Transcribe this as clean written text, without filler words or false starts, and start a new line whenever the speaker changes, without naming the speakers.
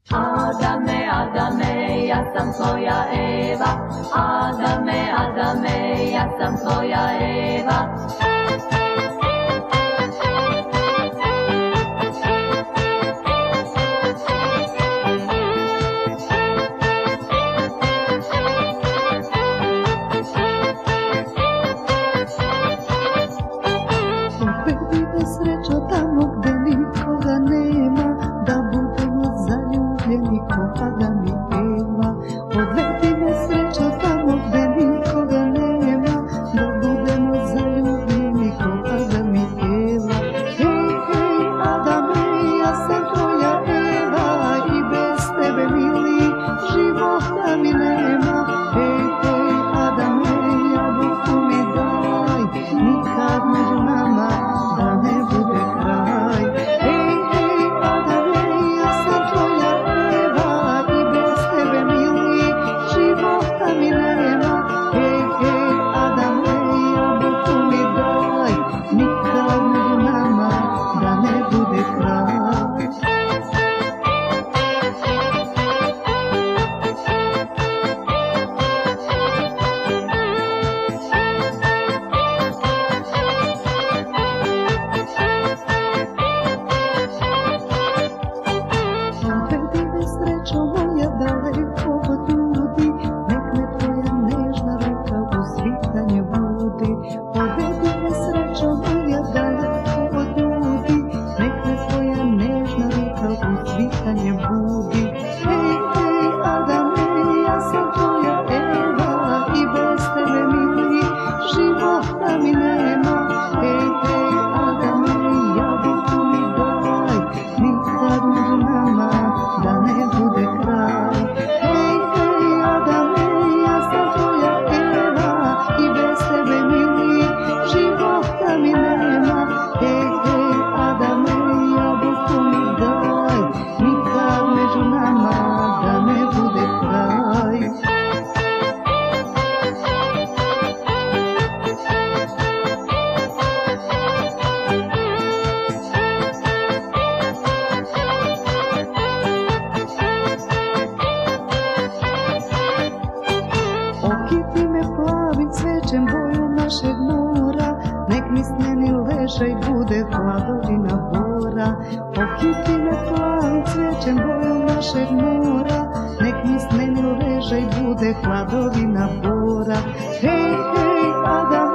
Adame, Adame, ja sam tvoja Eva. Adame, Adame, ja sam tvoja Eva.
Odvedi me srećo tamo gde nikoga nema, da budemo zaljubljeni ko Adam i Eva. Odvedi me srećo tamo gde nikoga nema, da budemo zaljubljeni ko Adam i Eva. Hej, hej, Adame, ja sam tvoja Eva i bez tebe, mili, života mi nema. Hej, hej, Adame, jabuku mi daj, nikad među nama da ne bude kraj. Hej, hej, Adame, ja sam tvoja Eva i bez tebe, mili, života mi nema. Hej, hej, Adame, jabuku mi daj, nikad među nama da ne bude kraj. Odvedi me srećo moja daleko od ljudi, nek me tvoja nežna ruka u svitanje budi. Odvedi me srećo moja daleko od ljudi, nek me tvoja nežna ruka u svitanje budi. Hej, hej, Adame, ja sam tvoja Eva i bez tebe, mili, života mi nema. Hej, hej, Adame, jabuku mi daj, nikad među nama da ne bude kraj. Hej, hej, Adame, ja sam tvoja Eva i bez tebe, mili, života mi nema. Hej, hej, Adame, jabuku mi daj, nikad među nama da ne bude kraj. Okiti me plavim cvećem bojom našeg mora, nek mi sneni ležaj bude hladovina bora. Okiti me plavim cvećem bojom našeg mora, nek mi sneni ležaj bude hladovina bora. Hej, hej, Adam,